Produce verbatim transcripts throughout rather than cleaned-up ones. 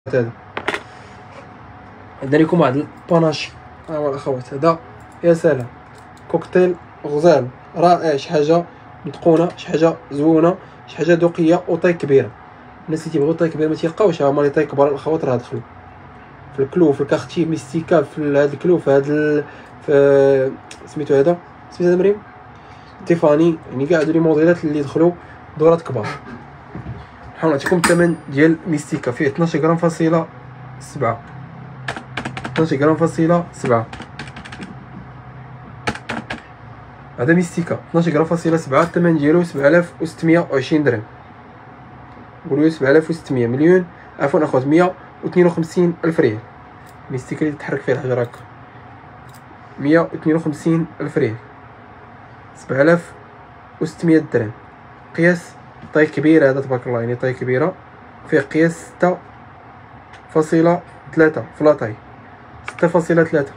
هذا عندنا لكم واحد الباناشي. ها هو الاخوات، هذا يا سلام كوكتيل غزال رائع، شي حاجه متقونه، شي حاجه زوينه، شي حاجه ذوقيه وطاي كبيره. الناس اللي تيبغيو طاي كبير ما تيلقاوش، هما لي طاي كبار الاخوات راه دخلوا في الكلو، في الكارتي ميستيكا، في هذا الكلو، في هذا ال... في سميتو هذا سميتو هذا مريم تيفاني، يعني كاع هادو لي موديلات اللي دخلوا دورات كبار. نحاول نعطيكم الثمن ديال ميستيكا، فيه اثناش غرام فاصله سبعة، اثناش غرام فاصله سبعة. هذا ميستيكا اثناش غرام فاصله سبعة، الثمن ديالو سبعة آلاف وستمية وعشرين درهم. قولوا سبعة آلاف وستمية مليون عفوا اخوات مية واثنين وخمسين الف ريال. ميستيكا اللي تتحرك فيها الحجر هكا مية واثنين وخمسين الف ريال، سبعة آلاف وستمية درهم. قياس طاي كبيره، هذا تبارك الله يعني طاي كبيره، فيه قياس ستة فاصلة ثلاثة فلاطاي، ستة فاصلة ثلاثة.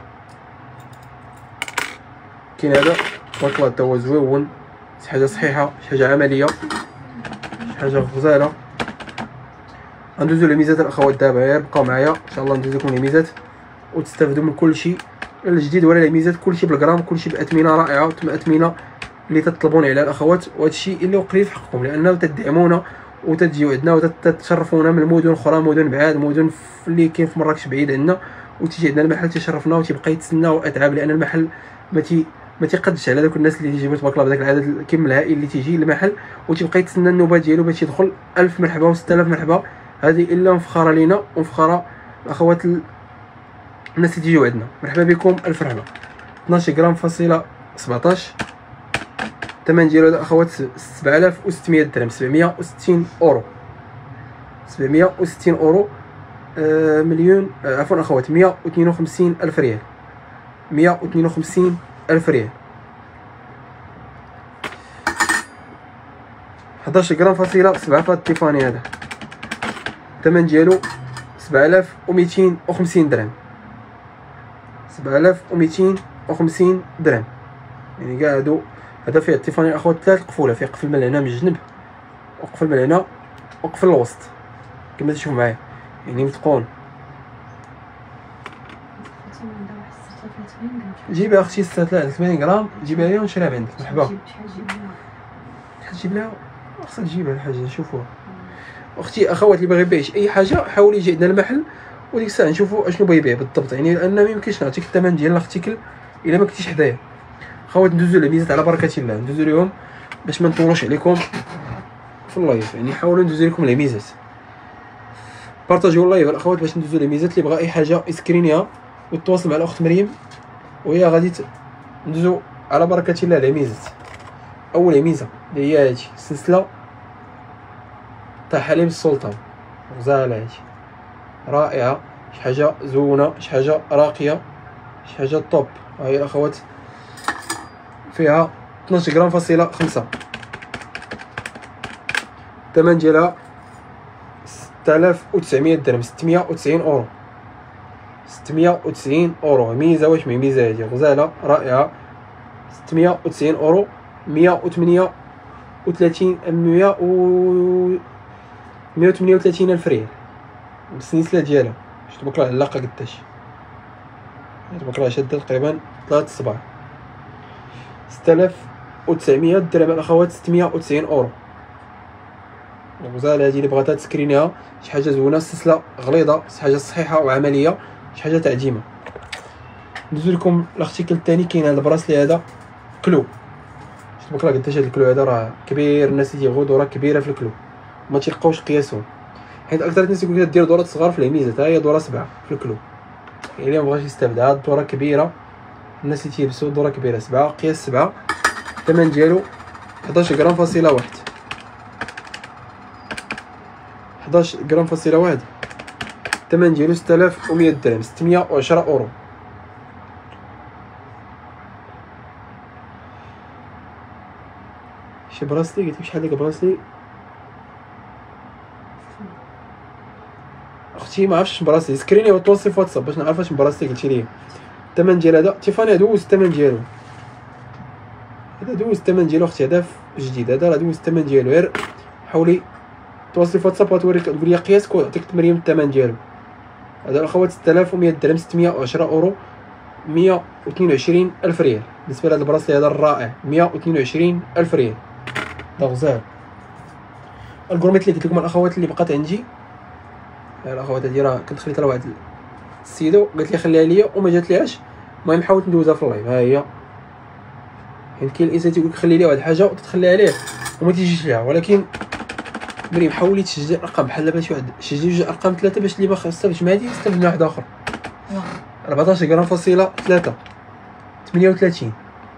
كاين هذا تبارك الله حتى هو زويون، شي حاجه صحيحه، شي حاجه عمليه، شي حاجه غزاله. غندوزو لميزات الاخوات دابا، غير بقاو معايا ان شاء الله ندوز لكم لميزات وتستافدوا من كل شيء الجديد ولا لميزات، كل شيء بالغرام، كل شيء باثمنه رائعه، وتم اثمنه اللي تطلبون على الاخوات، وهذا الشيء اللي قليل في حقكم، لانه تدعمونا وتجيو عندنا وتتشرفونا من المدن الاخرى، مدن بعاد، مدن اللي كاين في مراكش بعيد عندنا، وتيجي عندنا المحل تيشرفنا وتيبقى يتسنى واتعب، لان المحل ما تي ما تيقدش على دوك الناس اللي تيجيو تبارك الله بداك العدد الكم الهائل اللي تيجي للمحل وتيبقى يتسنى النوبه ديالو باش يدخل. ألف مرحبا و ستة آلاف مرحبا، هذه الا مفخره لينا ومفخره الاخوات ال... الناس اللي تيجيو عندنا، مرحبا بكم، الف مرحبا. اثناش غرام فاصله سبعطاش، الثمن ديالو الاخوات سبعة آلاف وستمية درهم، سبعمية وستين اورو، سبعمية وستين اورو. آه مليون آه عفوا اخوات مية واثنين وخمسين الف ريال، مية واثنين وخمسين الف ريال. حداش غرام فاصله سبعة فات تيفاني، هذا الثمن ديالو سبعة آلاف ومئتين وخمسين درهم، سبعة آلاف ومئتين وخمسين درهم. يعني كاع هادو، هذا فيه تيفاني الاخوات ثلاث قفوله، فيه قفل من هنا من الجنب، وقفل من هنا، وقفل الوسط كما تشوفوا معايا، يعني متقون. جيبها اختي ستة ثمانين غرام، جيبها لي ونشريها عندك. مرحبا، شحال تجيب لها؟ خاصها تجيبها الحاجه نشوفوها. اختي اخوات اللي باغي يبيع اي حاجه حاولي يجي عندنا المحل، وديك الساعه نشوفوا اشنو بغا يبيع بالضبط، يعني لان ما يمكنش نعطيك الثمن ديال الاختيكل الا ما كنتيش حدايا. خوات ندوزو لميزات على بركه الله، ندوزو ليهم باش ما نطولوش عليكم في اللايف، يعني حاولوا ندوزو لكم لميزات، بارطاجيو اللايف الاخوات باش ندوزو لميزات. اللي بغى اي حاجه يسكرينيها وتواصل مع الاخت مريم وهي غادي ندوزو على بركه الله لميزات. اول ميزه اللي هي هادي السلسله تاع حليب السلطان، غزاله هادي رائعه، شي حاجه زوينه، شي حاجه راقيه، شي حاجه طوب. ها هي الاخوات فيها اثناش غرام فاصله خمسة، الثمن ديالها ستة آلاف وتسعمية درهم، ستمية وتسعين اورو، ستمية وتسعين اورو. ميزه واش مي ميزه هادي غزاله رائعه، ستمية وتسعين اورو، مية وثمانية وثلاثين مية و مية وثمانية وثلاثين الف ريال بالسلسله ديالها. شفت تبارك الله علاقه قداش، تبارك الله شاده تقريبا ثلاث صباع. ستة آلاف وتسعمية درهم الاخوات، ستمية وتسعين اورو. الغزاله هادي اللي بغاتها تسكرينيها، شي حاجه زوينه، السلسله غليظه، شي حاجه صحيحه وعمليه، شي حاجه تاع ديما. ندوز لكم الارتيكل الثاني، كاين هذا البراسلي هذا كلو. تبارك الله قداش هذا الكلو هذا راه كبير، الناس اللي تيبغيو دوره كبيره في الكلو ما تيلقاوش قياسهم، حيت اكثر الناس يقول لك دير دورات صغار في الهميزه، هي دوره سبعه في الكلو. يعني اللي مبغاش يستافد هاد الدوره كبيره، الناس اللي تيلبسوا دوره كبيره سبعه، قياس سبعه، الثمن ديالو حداش غرام فاصله واحد، حداش غرام فاصله واحد، الثمن ديالو ستة آلاف ومية درهم، ستمية وعشرة اورو. شي براسلي قلت لك شحال داك براسلي اختي؟ ما عرفتش براسلي، سكريني وتوصي في واتساب باش نعرف واش براسلي قلتي لي. الثمن ديال هذا تيفاني دوز الثمن ديالو، هذا دوز الثمن ديالو اختي، هذا جديد، هذا راه دوز الثمن ديالو. غير حاولي توصلي في واتساب وتوريك تقول لي قياسك ونعطيك تمرين الثمن ديالو. هذا الاخوات ستة آلاف ومية درهم، ستمية وعشرة اورو، مية واثنين وعشرين الف ريال. بالنسبه لهذا البراسلي هذا الرائع مية واثنين وعشرين الف ريال، هذا غزال. الكورميت اللي قلت لكم الاخوات اللي بقات عندي، الاخوات هذه راه كنت خليتها لواحد السيدو قالت لي خليها ليا وما جات ليهاش، المهم حاولت ندوزها في اللايف. ها هي، حيت كاين الانسان تيقول لك خلي ليه واحد الحاجه وتتخليها عليه وما تيجيش ليها، ولكن مريم حاولي تسجلي ارقام بحال دابا شي واحد سجلي جوج ارقام ثلاثه باش اللي ما خاصهاش مع هادي يستافد من واحد اخر. أربعطاش غرام فاصله ثلاثة، ثمانية وثلاثين.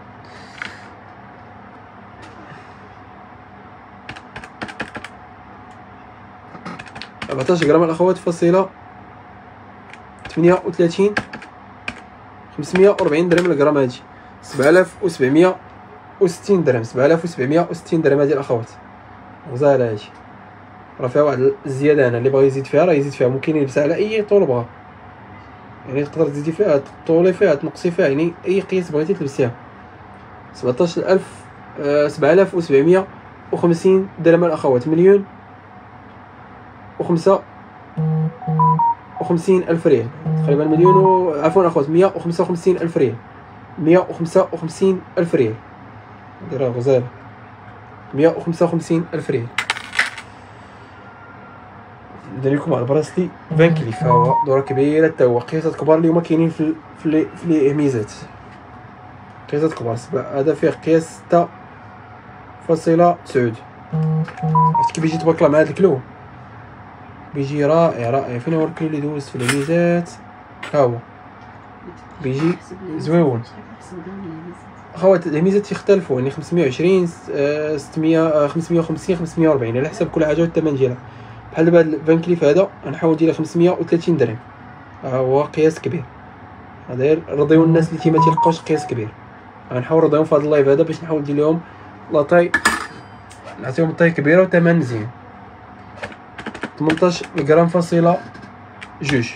أربعطاش غرام الاخوات فاصله ثمانية وثلاثين، خمسمية وأربعين درهم الغرام. هادي سبعة آلاف وسبعمية وستين درهم، سبعة آلاف وسبعمية وستين درهم هادي الاخوات. غزاله هادي، راه فيها واحد الزياده هنا، اللي بغى يزيد فيها راه يزيد فيها، ممكن يلبسها على اي طول بغا، يعني تقدر تزيدي فيها تطولي فيها تنقصي فيها، يعني اي قياس بغيتي تلبسيها. سبعطاش ألف آه سبعة آلاف وسبعمية وخمسين درهم الاخوات، مليون وخمسة وخمسين الف ريال تقريبا، مليون و... عفوا اخوات مية وخمسة وخمسين الف ريال، مية وخمسة وخمسين الف ريال. هادي راه غزاله، مية وخمسة وخمسين الف ريال. ندير لكم على البراسلي فان كليف، ها هو دوره كبيره حتى هو، قياسات كبار اللي هما كاينين في ال... في لي في لي ميزات، قياسات كبار. هذا فيه قياس ستة فاصلة تسعود. عرفت كي بيجي تبارك الله مع هذا الكلو، بيجي رائع رائع. فين هو الكلو اللي دوزت في الميزات؟ ها هو بيجي زويون اخوات. الميزات تيختلفوا، يعني خمسمية وعشرين، ستمية، خمسمية وخمسين، خمسمية وأربعين على حسب كل حاجه والثمن ديالها. بحال دابا هاد الفان كليف هذا غنحاول ندير خمسمية وثلاثين درهم، ها هو قياس كبير. هذا رضيو الناس اللي تيما تيلقاوش قياس كبير، غنحاول نرضيهم في هذا اللايف هذا باش نحاول ندير لهم لاطاي، نعطيهم طاي كبيره وثمن مزيان. ثمنطاش غرام فاصله جوج،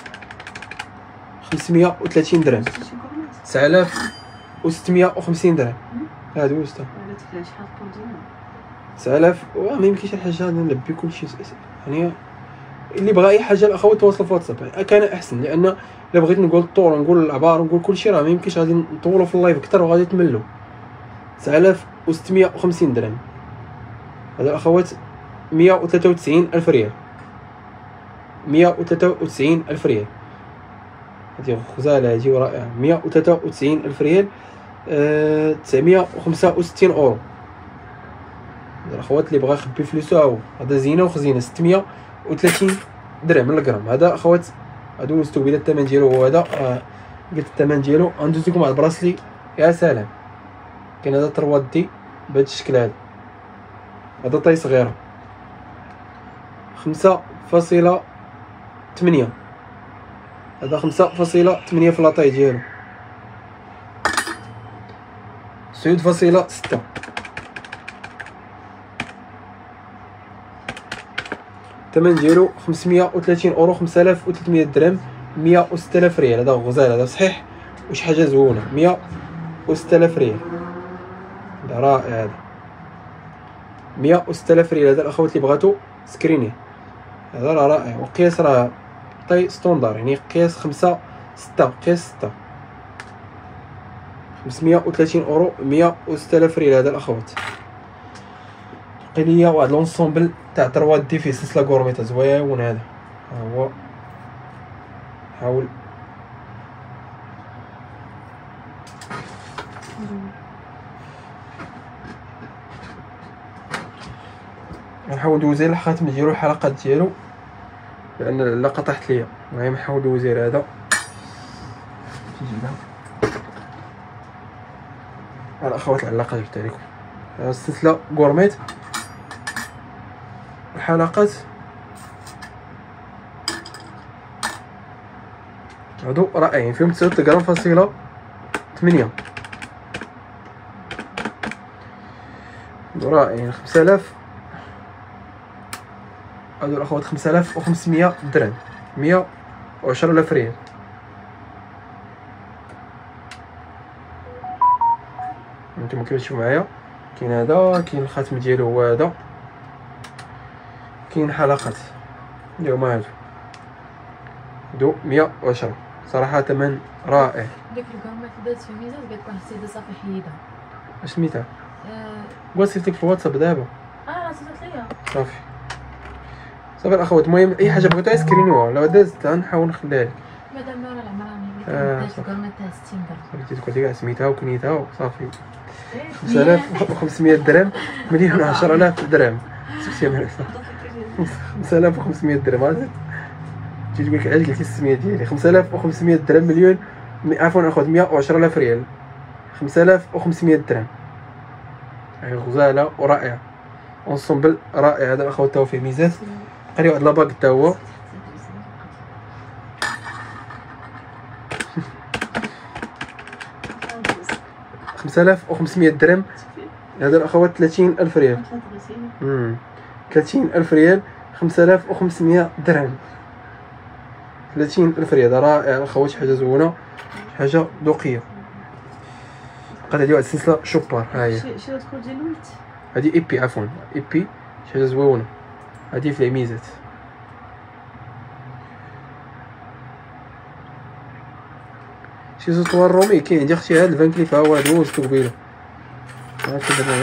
خمسمية وثلاثين درهم، تسعة آلاف وستمية وخمسين درهم. هادو وسط تسعة آلاف. وما يمكنش الحاجه هذا نلبي كلشي، يعني اللي بغى اي حاجه الاخوات تواصلوا في واتساب كان احسن، لان الا بغيت نقول الطور ونقول العبار ونقول كلشي راه ما يمكنش، غادي نطولوا في اللايف اكثر وغادي تملوا. تسعة آلاف وستمية وخمسين درهم. هذا الاخوات مية وثلاثة وتسعين الف ريال، مية وثلاثة وتسعين الف ريال. هذه غزاله هذه رائعه، مية وثلاثة وتسعين الف ريال، أه تسعمية وخمسة وستين اورو. الاخوات اللي بغا يخبي فلوسو هاهو، هذا زينه وخزينه، ستمية وثلاثين درهم من الغرام. هذا اخوات هادو وستو بدا الثمن ديالو هو هذا، آه قلت الثمن ديالو. غندوز لكم على البراسلي، يا سلام. كاين هذا ترواد دي بهذا الشكل هذا، هذا طاي صغيره خمسة فاصلة ثمانية، هذا خمسة فاصلة ثمانية في لاطاي ديالو، سبعة فاصلة ستة. الثمن ديالو خمسمية وثلاثين اورو، خمسة آلاف وثلاثمية درهم، مية وستة آلاف ريال. هذا غزال، هذا صحيح وشي حاجه زوينه، مية وستة آلاف ريال. هذا رائع، هذا مية وستة آلاف ريال. هذا الاخوات اللي بغاتو سكريني، هذا راه رائع. وقياس راه طاي ستوندار، يعني قياس خمسة ستة، قياس ستة، خمسمية وثلاثين اورو، مية وستة آلاف ريال. هذا الاخوات بقي ليا واحد لونسومبل تاع ترواد دي فيه سلسله كورميطه زويون. هذا ها هو، حاول غنحاول ندوز غير الخاتم ديالو، الحلقات ديالو، لان العلاقه طاحت ليا. المهم نحاول ندوز غير هذا. الاخوات العلاقه جبت عليكم السلسله كورميط، الحلقات هادو رائعين، فيهم تسعة غرام فاصله ثمانية، رائعين. خمسة آلاف هادو الاخوات، خمسة آلاف وخمسمية درهم، مية وعشرة آلاف ريال. انتم كيف تشوفوا معايا، كاين هذا، كاين الخاتم ديالو هو هذا، كاين حلقات اللي هما هادو. دو مية وعشرة صراحه ثمن رائع. ديك الكامات دات في ميزات كتكون السيده صافي حيدها. اش سميتها؟ آه قول صيفطك في الواتساب دابا. اه صيفط ليا صافي صافي الاخوات. المهم اي حاجه بغيتو سكرينوها لو دازت غنحاول نخليها لك. مادام راه العمراني آه، اللي دات الكامات تاع ستين درهم. صافي تقول لي سميتها وكنيتها وصافي. خمسة آلاف وخمسمية درهم مليون عشرة آلاف درهم. سكتي يا مريسا. خمسة آلاف وخمسمية درهم عاد تجي تقول لك علاش قلتي السميه ديالي. خمسة آلاف وخمسمية درهم مليون عفوا اخوات مية وعشرة آلاف ريال. خمسة آلاف وخمسمية درهم هي غزاله ورائعه اونسومبل رائع. هذا اخوات تاو فيه ميزات. قري واحد لاباك تا هو خمسة آلاف وخمسمية درهم. هذا الاخوات ثلاثين ألف ريال. امم ثلاثين ألف ريال. خمسة آلاف وخمسمية درهم ثلاثين ألف ريال. هذا رائع الاخوات. حاجه زوينه حاجه ذوقيه. بقات هذه واحد السلسله شوبار. ها هي شي تكون ديال الويت. هذه اي بي عفوا اي بي شي حاجه زوينه. هذه في الميزات. شي سطوار رومي كاين عندي اختي. هاد الفان كليف ها هو هذا وزتو قبيله. ها كدرنا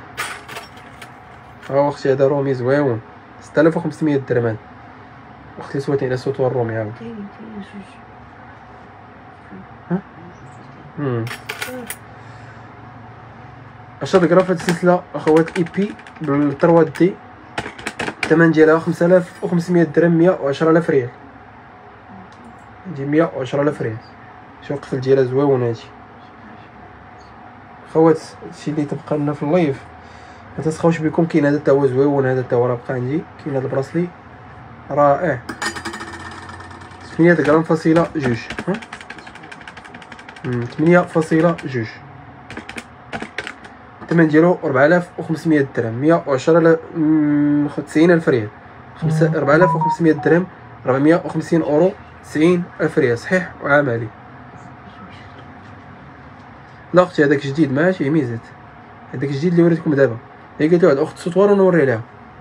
ها هو اختي. هذا رومي زويون ستة آلاف وخمسمية درهم. اختي سواتني على سطوار رومي. ها هو كاين كاين جوج. ها امم عشرة غرام في هاد السلسله اخوات اي بي بالتروا دي. الثمن ديالها خمسة آلاف وخمسمية درهم مية وعشرة آلاف ريال. عندي مية وعشرة آلاف ريال. شوف القفل ديالها زويون. هادي خوات هادشي اللي تبقى لنا في اللايف ما تسخاوش بكم. كاين هذا تا هو زويون. هذا تا هو راه بقى عندي. كاين هذا البراسلي رائع ثمانية غرام فاصلة جوج. ها ثمانية فاصلة جوج. الثمن ديالو أربعة آلاف وخمسمية درهم مية وعشرة تسعين ألف ريال. خمسة أربعة آلاف وخمسمية درهم أربعمية وخمسين أورو تسعين ألف ريال صحيح وعام عليه. لا اختي هذاك جديد ماشي ميزات. هذاك الجديد اللي وريتكم دابا. هي قالت لي واحد اخت سطوار ونوري لها.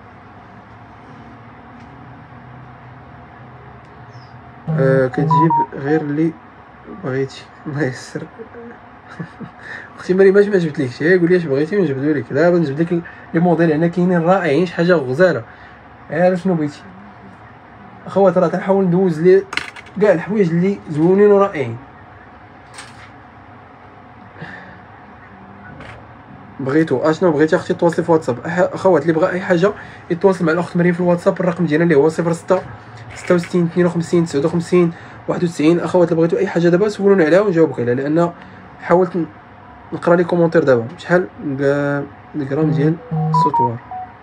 أه كتجيب غير اللي بغيتي الله يسر. اختي مريم ما جبتلكش. هي قولي اش بغيتي ونجبدو لك. دابا نجبد لك لي موديل هنا كاينين رائعين. شي حاجه غزاله. عارف شنو بغيتي اخوات؟ راه تنحاول ندوز لي كاع الحوايج اللي زوينين ورائعين. بغيتو اشنو بغيتي اختي تواصلي في واتساب. اخوات اللي بغى اي حاجه يتواصل مع الاخت مريم في الواتساب. الرقم ديالنا اللي هو صفر ستة ستة وستين اثنين وخمسين تسعة وخمسين واحد وتسعين. اخوات اللي بغيتو اي حاجه دابا سولوني عليها ونجاوبك عليها. لان حاولت نقرا لي كومونتير دابا. شحال الغرام ديال السطوار؟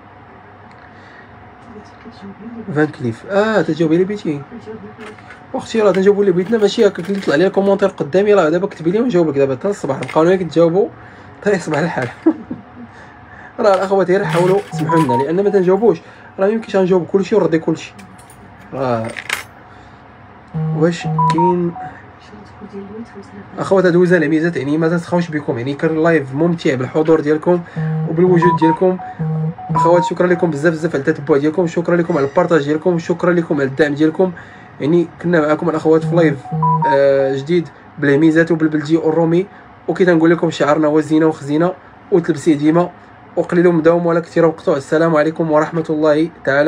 فان كليف. اه تجاوبي لي بيتي اختي. راه تنجاوبوا اللي بغيتنا ماشي هكاك اللي طلع لي الكومونتير قدامي. راه دابا كتبي لي ونجاوبك دابا حتى الصباح. نبقاو لك تجاوبوا حتى يصبح الحال. راه الاخوات غير حاولوا تسمحوا لنا لان ما تنجاوبوش. راه يمكنش نجاوب كلشي ونردي كلشي. راه واش كاين اخوات هادو وزان ميزات. يعني ما تنسخاوش بكم. يعني كان اللايف ممتع بالحضور ديالكم وبالوجود ديالكم. اخوات شكرا لكم بزاف بزاف على التتبع ديالكم. شكرا لكم على البارطاج ديالكم. شكرا لكم على الدعم ديالكم. يعني كنا معكم الاخوات في لايف آه جديد بالميزات وبالبلدي والرومي. وكي تنقول لكم شعارنا هو زينه وخزينه وتلبسيه ديما وقليل مداوم ولا كثير وقطوع. السلام عليكم ورحمه الله تعالى.